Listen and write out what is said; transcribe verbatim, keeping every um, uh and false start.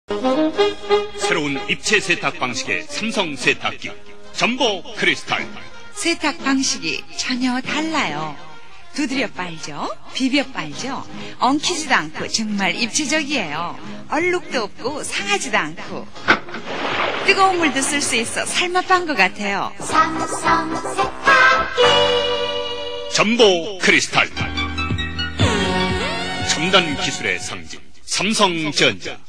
새로운 입체 세탁 방식의 삼성 세탁기 전보 크리스탈. 세탁 방식이 전혀 달라요. 두드려 빨죠, 비벼 빨죠. 엉키지도 않고 정말 입체적이에요. 얼룩도 없고 상하지도 않고 뜨거운 물도 쓸 수 있어 삶아빤 것 같아요. 삼성 세탁기 전보 크리스탈. 첨단 기술의 상징 삼성전자.